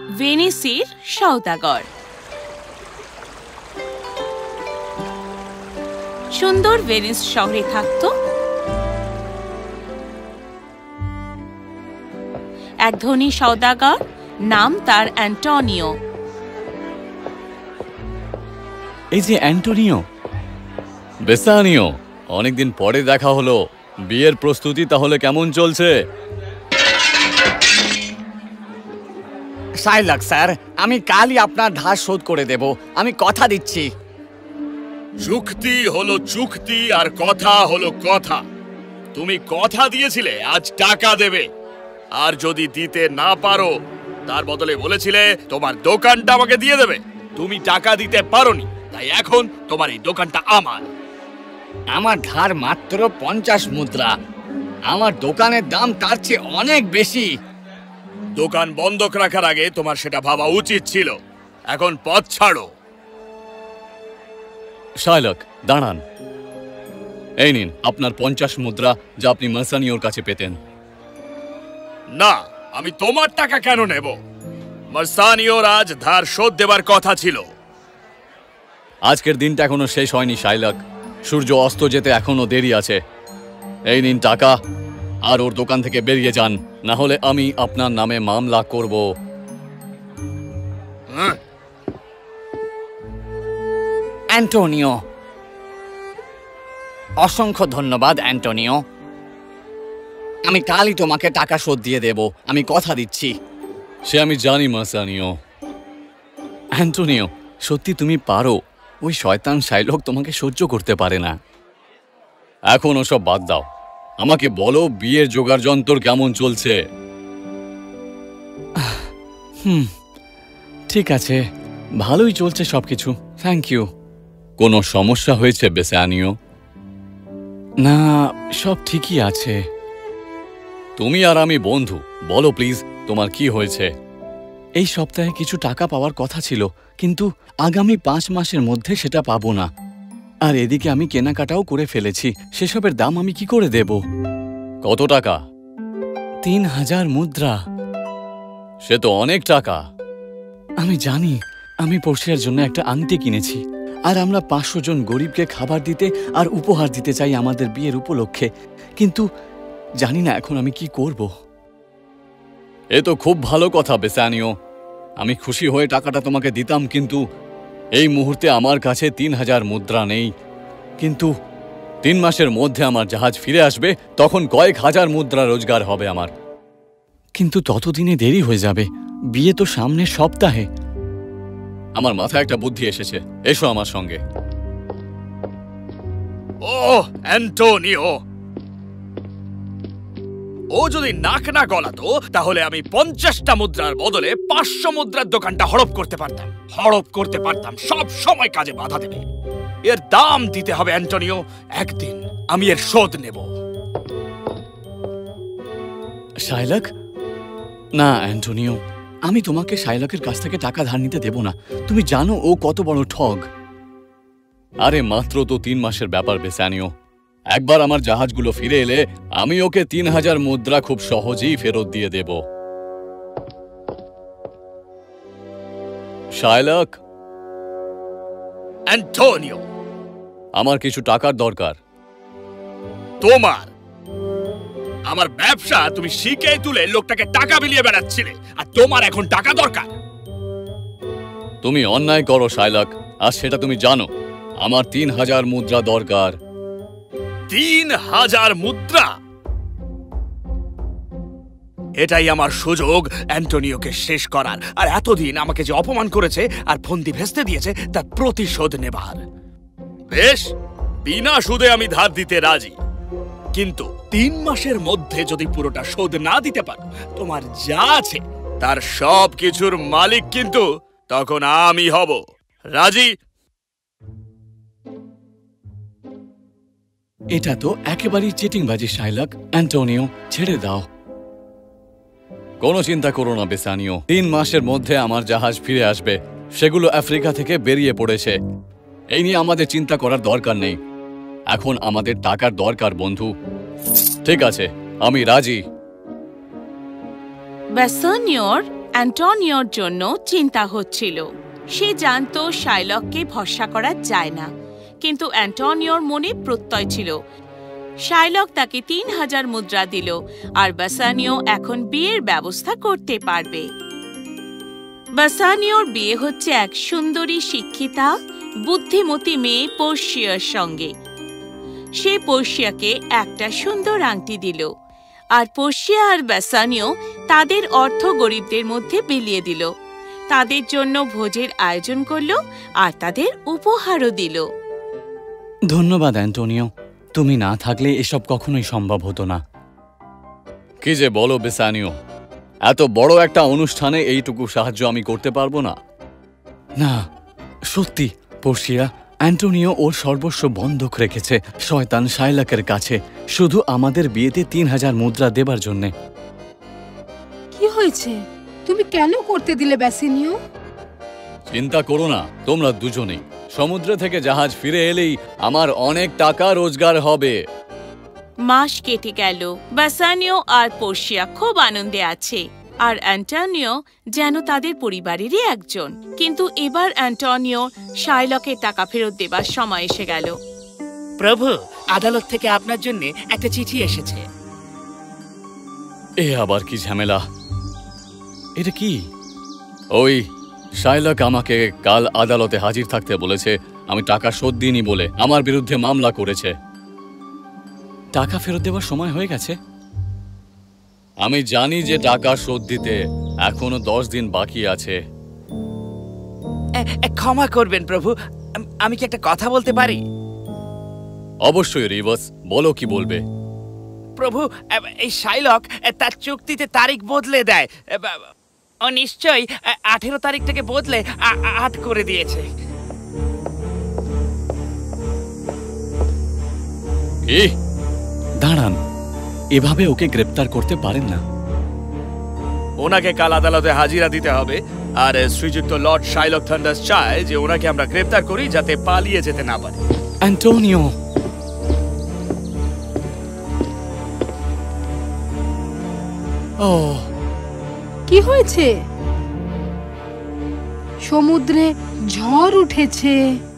ভেনিসের সওদাগর। সুন্দর ভেনিস শহরে থাকত এক ধনী সওদাগর, নাম তার অ্যান্টোনিও। এই যে অ্যান্টোনিও, বেসানিও, অনেকদিন পরে দেখা হলো। বিয়ের প্রস্তুতি তাহলে কেমন চলছে? শাইলাক স্যার, আমি কালই আপনার ধার শোধ করে দেব, আমি কথা দিচ্ছি। চুক্তি হলো চুক্তি আর কথা হলো কথা। তুমি কথা দিয়েছিলে আজ টাকা দেবে, আর যদি দিতে না পারো তার বদলে বলেছিলে তোমার দোকানটা আমাকে দিয়ে দেবে। তুমি টাকা দিতে পারোনি, তাই এখন তোমার এই দোকানটা আমার। আমার ধার মাত্র 50 মুদ্রা, আমার দোকানের দাম তার চেয়ে অনেক বেশি। দোকান বন্ধক রাখার আগে তোমার সেটা ভাবা উচিত ছিল। এখন পথ ছাড়ো। শাইলাক, দাঁড়ান। এই নিন আপনার 50 মুদ্রা, যা আপনি মাসানিওর কাছে পেতেন। না, আমি তোমার টাকা কেন নেব? মাসানিওর আজ ধার শোধ দেবার কথা ছিল। আজকের দিনটা এখনো শেষ হয়নি শাইলাক, সূর্য অস্ত যেতে এখনো দেরি আছে। এই নিন টাকা, আর ওর দোকান থেকে বেরিয়ে যান, না হলে আমি আপনার নামে মামলা করব। অ্যান্টোনিও, অসংখ্য ধন্যবাদ অ্যান্টোনিও। আমি কালই তোমাকে টাকা শোধ দিয়ে দেব, আমি কথা দিচ্ছি। সে আমি জানি মাসানিও। অ্যান্টোনিও, সত্যি তুমি পারো। ওই শয়তান শাইলক তোমাকে সহ্য করতে পারে না। এখন ওসব বাদ দাও, আমাকে বলো বিয়ের জোগাড় যন্ত্র কেমন চলছে? ঠিক আছে, ভালোই চলছে সবকিছু, থ্যাংক ইউ। কোনো সমস্যা হয়েছে বেসানিও? না, সব ঠিকই আছে। তুমি আর আমি বন্ধু, বলো প্লিজ তোমার কি হয়েছে? এই সপ্তাহে কিছু টাকা পাওয়ার কথা ছিল, কিন্তু আগামী 5 মাসের মধ্যে সেটা পাবো না। আর এদিকে আমি কেনাকাটাও করে ফেলেছি, সেসবের দাম আমি কি করে দেব? কত টাকা? 3000 মুদ্রা। সে তো অনেক টাকা। আমি জানি, আমি পোর্সিয়ার জন্য একটা আংটি কিনেছি, আর আমরা 500 জন গরিবকে খাবার দিতে আর উপহার দিতে চাই আমাদের বিয়ের উপলক্ষে, কিন্তু জানি না এখন আমি কি করব। এ তো খুব ভালো কথা বেসানিও, আমি খুশি হয়ে টাকাটা তোমাকে দিতাম, কিন্তু এই মুহূর্তে আমার কাছে 3000 মুদ্রা নেই। কিন্তু 3 মাসের মধ্যে আমার জাহাজ ফিরে আসবে, তখন কয়েক হাজার মুদ্রা রোজগার হবে আমার। কিন্তু ততদিনে দেরি হয়ে যাবে, বিয়ে তো সামনের সপ্তাহে। আমার মাথায় একটা বুদ্ধি এসেছে, এসো আমার সঙ্গে। ও অ্যান্টোনিও, ও যদি নাক না গলাতো তাহলে আমি 50টা মুদ্রার বদলে 500 মুদ্রার দোকানটা হড়প করতে পারতাম। সব সময় কাজে বাধা দেবে। এর দাম দিতে হবে অ্যান্টোনিও, একদিন আমি এর শোধ নেব। শাইলাক? না অ্যান্টোনিও, আমি তোমাকে শাইলাকের কাছ থেকে টাকা ধার নিতে দেব না। তুমি জানো ও কত বড় ঠগ। আরে মাত্র তো 3 মাসের ব্যাপার বেসানিও। একবার আমার জাহাজগুলো ফিরে এলে আমি ওকে 3000 মুদ্রা খুব সহজেই ফেরত দিয়ে দেব। শাইলাক? অ্যান্টোনিও, আমার কিছু টাকার দরকার। তোমার? আমার ব্যবসা তুমি শিখে তুলে লোকটাকে টাকা বিলিয়ে বেড়াচ্ছিলে, আর তোমার এখন টাকা দরকার? তুমি অন্যায় করো শাইলাক, আর সেটা তুমি জানো। আমার 3000 মুদ্রা দরকার। 3000 মুদ্রা? এটাই আমার সুযোগ অ্যান্টোনিওকে শেষ করার, আর এতদিন আমাকে যে অপমান করেছে আর ফন্দি ভেস্তে দিয়েছে তার প্রতিশোধ নেবার। বেশ, বিনা সুদে আমি ধার দিতে রাজি, কিন্তু 3 মাসের মধ্যে যদি পুরোটা শোধ না দিতে পারো, তোমার যা আছে তার সব কিছুর মালিক কিন্তু তখন আমি হব। রাজি? এটা তো একেবারেই চিটিংবাজি শাইলাক। অ্যান্টোনিও, ছেড়ে দাও। কোনো চিন্তা করো না বেসানিও, 3 মাসের মধ্যে আমার জাহাজ ফিরে আসবে। সেগুলো আফ্রিকা থেকে বেরিয়ে পড়েছে। এই নিয়ে আমাদের চিন্তা করার দরকার নেই। এখন আমাদের টাকার দরকার বন্ধু। ঠিক আছে, আমি রাজি। বেসানিওর অ্যান্টোনিওর জন্য চিন্তা হচ্ছিল। সে জানত শাইলককে ভরসা করা যায় না, কিন্তু অ্যান্টোনিওর মনে প্রত্যয় ছিল। শাইলক তাকে 3000 মুদ্রা দিল, আর বাসানিও এখন বিয়ের ব্যবস্থা করতে পারবে। বাসানিওর বিয়ে হচ্ছে এক সুন্দরী, শিক্ষিতা, বুদ্ধিমতী মেয়ে পোর্শিয়ার সঙ্গে। সে পোর্শিয়াকে একটা সুন্দর আংটি দিল, আর পোর্শিয়া আর বাসানিও তাদের অর্থ গরিবদের মধ্যে বিলিয়ে দিল। তাদের জন্য ভোজের আয়োজন করল আর তাদের উপহারও দিল। ধন্যবাদ অ্যান্টোনিও, তুমি না থাকলে এসব কখনোই সম্ভব হতো না। কি যে বলো বেসানিও, এত বড় একটা অনুষ্ঠানে এইটুকু সাহায্য আমি করতে পারবো না। না সত্যি পোর্শিয়া, অ্যান্টোনিও ওর সর্বস্ব বন্ধক রেখেছে শয়তান শাইলকের কাছে, শুধু আমাদের বিয়েতে 3000 মুদ্রা দেবার জন্যে। কি হয়েছে? তুমি কেন করতে দিলে বাসানিও? চিন্তা করো না তোমরা দুজনেই, সমুদ্র থেকে জাহাজ ফিরে এলেই আমার অনেক টাকা রোজগার হবে। মাস কেটে গেল। বাসানিও আর পোর্শিয়া খুব আনন্দে আছে, আর অ্যান্টোনিও যেন তাদের পরিবারেরই একজন। কিন্তু এবার অ্যান্টোনিও শাইলকের টাকা ফেরত দেবার সময় এসে গেল। প্রভু, আদালত থেকে আপনার জন্য একটা চিঠি এসেছে। এ আবার কি ঝামেলা? এটা কি? ওই শাইলক আমাকে কাল আদালতে হাজির থাকতে বলেছে। আমি টাকা শোধ দিইনি বলে আমার বিরুদ্ধে মামলা করেছে। টাকা ফেরত দেওয়ার সময় হয়ে গেছে। আমি জানি যে টাকা শোধ দিতে এখনো 10 দিন বাকি আছে। ক্ষমা করবেন প্রভু, আমি কি একটা কথা বলতে পারি? অবশ্যই রিভার্স, বলো কি বলবে। প্রভু, এই শাইলক তার চুক্তিতে তারিখ বদলে দেয়। ও নিশ্চয়ই 18 তারিখ থেকে বদলে 8 করে দিয়েছে। কি? দাঁড়ান, এভাবে ওকে গ্রেপ্তার করতে পারেন না। ওনাকে কাল আদালতে হাজিরা দিতে হবে, আর শ্রীযুক্ত লর্ড শাইলক থান্ডার্স চায় যে ওনাকে আমরা গ্রেপ্তার করি যাতে পালিয়ে যেতে না পারে। অ্যান্টোনিও, ও কি হয়েছে? সমুদ্রে ঝড় উঠেছে।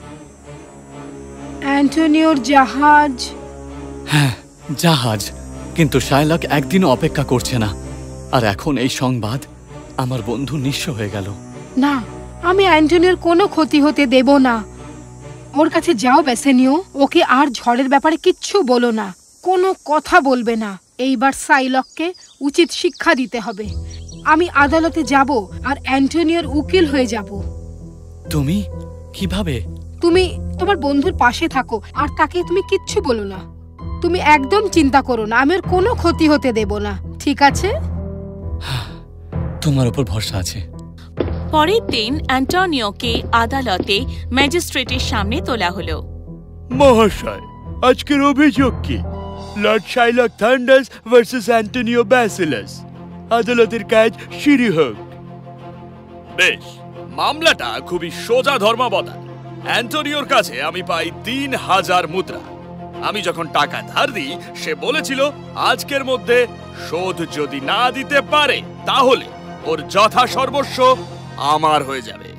অ্যান্টোনিওর জাহাজ। হ্যাঁ, জাহাজ। কিন্তু শাইলক একদিনও অপেক্ষা করছে না, আর এখন এই সংবাদ আমার বন্ধু নিঃস্ব হয়ে গেল। না, আমি অ্যান্টোনিওর কোনো ক্ষতি হতে দেব না। ওর কাছে যাও বাসানিও, ওকে আর ঝড়ের ব্যাপারে কিচ্ছু বলো না, কোনো কথা বলবে না। এইবার শাইলককে উচিত শিক্ষা দিতে হবে। আমি আদালতে যাব আর অ্যান্টোনিওর উকিল হয়ে যাব। তুমি কিভাবে? তুমি তোমার বন্ধুর পাশে থাকো আর তাকে তুমি কিচ্ছু বলো না। তুমি একদম চিন্তা করো না, আমি ওর কোনো ক্ষতি হতে দেব না, ঠিক আছে? তোমার উপর ভরসা আছে। পরের দিন অ্যান্টোনিওকে আদালতে ম্যাজিস্ট্রেটের সামনে তোলা হলো। মহাশয়, আজকের অভিযোগ কি? লর্ড শাইলক থান্ডার্স ভার্সেস অ্যান্টোনিও ব্যাসিলাস। আদালতের কাজ শুরু হোক। বেশ, মামলাটা খুবই সোজা ধর্মাবতার। অ্যান্টোনিওর কাছে আমি পাই 3000 মুদ্রা। আমি যখন টাকা ধার দিই, সে বলেছিল আজকের মধ্যে শোধ যদি না দিতে পারে তাহলে ওর যথা সর্বস্ব আমার হয়ে যাবে।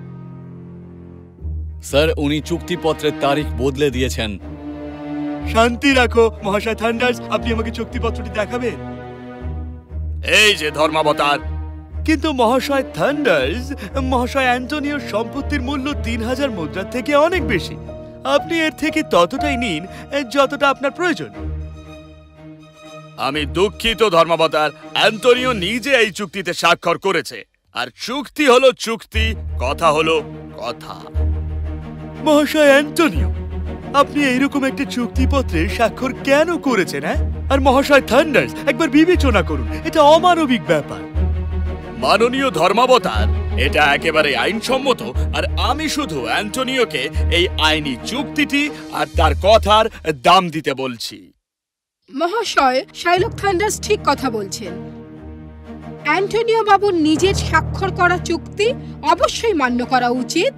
স্যার, উনি চুক্তিপত্রের তারিখ বদলে দিয়েছেন। শান্তি রাখো মহাশয় থান্ডার্স, আপনি আমাকে চুক্তিপত্রটি দেখাবেন। এই যে ধর্মাবতার। কিন্তু মহাশয় থান্ডার্স, মহাশয় অ্যান্টোনিওর সম্পত্তির মূল্য 3000 মুদ্রার থেকে অনেক বেশি। আপনি এর থেকে ততটাই নিন যতটা আপনার প্রয়োজন। আমি দুঃখিত ধর্মাবতার, অ্যান্টোনিও নিজে এই চুক্তিতে স্বাক্ষর করেছে, আর চুক্তি হলো চুক্তি, কথা হলো কথা। মহাশয় অ্যান্টোনিও, আপনি এইরকম একটা চুক্তিপত্রে স্বাক্ষর কেন করেছেন? আর মহাশয় থান্ডার্স, একবার বিবেচনা করুন, এটা অমানবিক ব্যাপার। মাননীয় ধর্মাবতার, এটা একেবারে আইনসম্মত, আর আমি শুধু অ্যান্টোনিওকে এই আইনি চুক্তিটি আর তার কথার দাম দিতে বলছি। মহাশয়, শাইলক থান্ডার্স ঠিক কথা বলছেন। অ্যান্টোনিও বাবুর নিজের স্বাক্ষর করা চুক্তি অবশ্যই মান্য করা উচিত।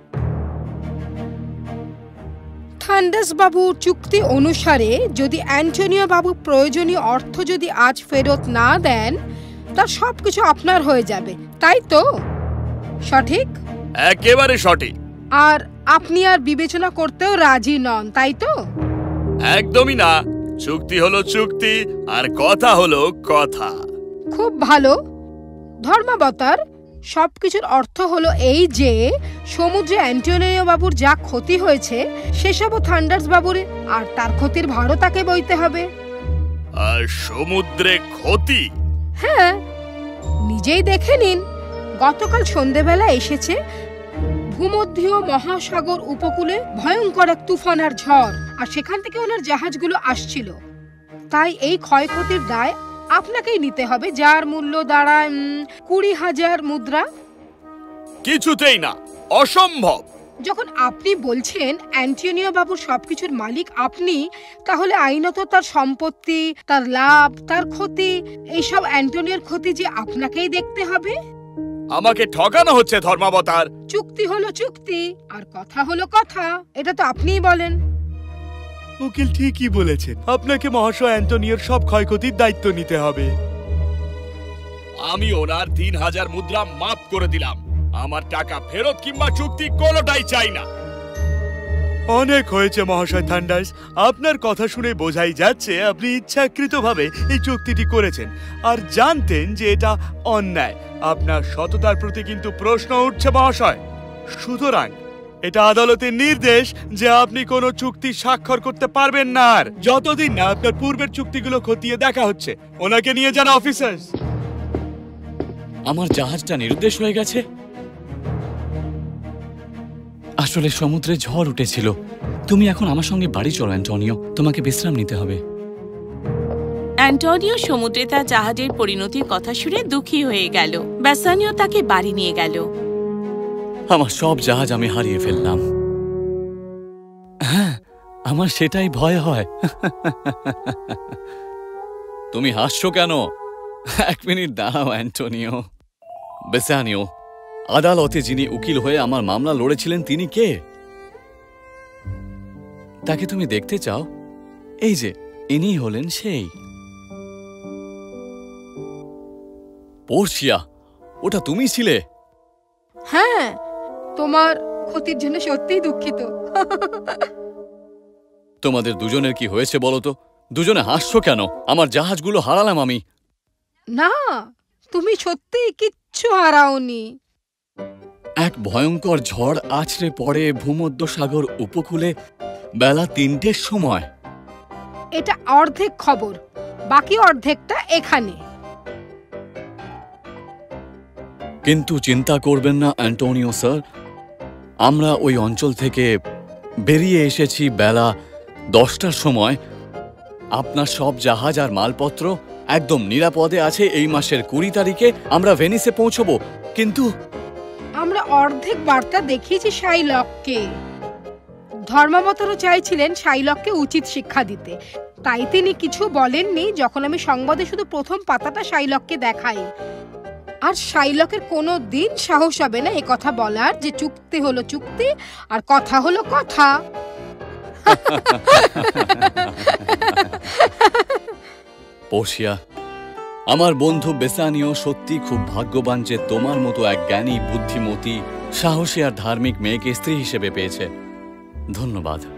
থান্ডার্স বাবুর চুক্তি অনুসারে যদি অ্যান্টোনিও বাবু প্রয়োজনীয় অর্থ যদি আজ ফেরত না দেন, তার সবকিছু আপনার হয়ে যাবে, তাই তো? সঠিক? একেবারে সঠিক। আর আপনি আর বিবেচনা করতেও রাজি নন, তাই তো? একদমই না। চুক্তি হলো চুক্তি, আর কথা হলো কথা। খুব ভালো ধর্মাবতার। সবকিছুর অর্থ হলো এই যে সমুদ্রে অ্যান্টোনিও বাবুর যা ক্ষতি হয়েছে সেসবও থান্ডার্স বাবুর, আর তার ক্ষতির ভারও তাকে বইতে হবে। আর সমুদ্রে ক্ষতি? হ্যাঁ, নিজেই দেখে নিন। গতকাল সন্ধেবেলা এসেছে ভূমধ্যীয় মহাসাগর উপকূলে ভয়ঙ্কর এক তুফান আর ঝড়, আর সেখান থেকে ওনার জাহাজগুলো আসছিল। তাই এই ক্ষয়ক্ষতির দায় আপনাকেই নিতে হবে, যার মূল্য দাঁড়ায় 20,000 মুদ্রা। কিছুতেই না, অসম্ভব। যখন আপনি বলছেন অ্যান্টোনিও বাবুর সবকিছুর মালিক আপনি, তাহলে আইনত তার সম্পত্তি, তার লাভ, তার ক্ষতি, এইসব অ্যান্টোনিওর ক্ষতি যে আপনাকেই দেখতে হবে। আমাকে ঠকানো হচ্ছে ধর্মাবতার। চুক্তি হলো চুক্তি, আর কথা হলো কথা, এটা তো আপনিই বলেন। উকিল ঠিকই বলেছেন, আপনাকে মহাশয় অ্যান্টোনিওর সব ক্ষয়ক্ষতির দায়িত্ব নিতে হবে। আমি ওনার 3,000 মুদ্রা মাফ করে দিলাম। আমার টাকা ফেরত কিংবা চুক্তি কোনোটাই চাই না। অনেক হয়েছে মহাশয় থান্ডার্স, আপনার কথা শুনে বোঝাই যাচ্ছে আপনি ইচ্ছাকৃতভাবে এই চুক্তিটি করেছেন আর জানতেন যে এটা অন্যায়। আপনার সততার প্রতি কিন্তু প্রশ্ন উঠছে মহাশয়। সুতরাং এটা আদালতের নির্দেশ যে আপনি কোনো চুক্তি স্বাক্ষর করতে পারবেন না, আর যতদিন না আপনার পূর্বের চুক্তিগুলো খতিয়ে দেখা হচ্ছে। ওনাকে নিয়ে যান অফিসার্স। আমার জাহাজটা নিরুদ্দেশ হয়ে গেছে। আসলে সমুদ্রে ঝড় উঠেছিল। তুমি এখন আমার সঙ্গে বাড়ি চলো অ্যান্টোনিও, তোমাকে বিশ্রাম নিতে হবে। অ্যান্টোনিও সমুদ্রে তার জাহাজের পরিণতির কথা শুনে দুঃখী হয়ে গেল। বেসানিও তাকে বাড়ি নিয়ে গেল। আমার সব জাহাজ আমি হারিয়ে ফেললাম। হ্যাঁ, আমার সেটাই ভয় হয়। তুমি হাসছো কেন? এক মিনিট দাঁড়াও অ্যান্টোনিও। বেসানিও, আদালতে যিনি উকিল হয়ে আমার মামলা লড়েছিলেন তিনি কে? তাকে তুমি দেখতে চাও? এই যে ইনি হলেন সেই। পোর্সিয়া, ওটা তুমি ছিলে? হ্যাঁ, তোমার ক্ষতির জন্য সত্যিই দুঃখিত। তোমাদের দুজনের কি হয়েছে বলো তো? দুজনে হাসছো কেন? আমার জাহাজগুলো হারালাম আমি। না, তুমি সত্যিই কিচ্ছু হারাওনি। এক ভয়ঙ্কর ঝড় আছড়ে পড়ে ভূমধ্যসাগর উপকূলে বেলা 3টের সময়। এটা অর্ধেক খবর, বাকি অর্ধেকটা এখানে। কিন্তু চিন্তা করবেন না অ্যান্টোনিও স্যার, আমরা ওই অঞ্চল থেকে বেরিয়ে এসেছি বেলা 10টার সময়। আপনার সব জাহাজ আর মালপত্র একদম নিরাপদে আছে। এই মাসের 20 তারিখে আমরা ভেনিসে পৌঁছবো। কিন্তু আমরা অর্ধেক বার্তা দেখিয়েছি শাইলককে। ধর্মাবতারও চাইছিলেন শাইলককে উচিত শিক্ষা দিতে, তাই তিনি কিছু বলেননি যখন আমি সংবাদে শুধু প্রথম পাতাটা শাইলককে দেখাই। আর শাইলকের কোনো দিন সাহস হবে না কথা বলার যে চুক্তি হলো চুক্তি আর কথা হলো কথা। পোর্সিয়া, আমার বন্ধু বেসানিও সত্যি খুব ভাগ্যবান যে তোমার মতো এক জ্ঞানী, বুদ্ধিমতী, সাহসী আর ধার্মিক মেয়েকে স্ত্রী হিসেবে পেয়েছে। ধন্যবাদ।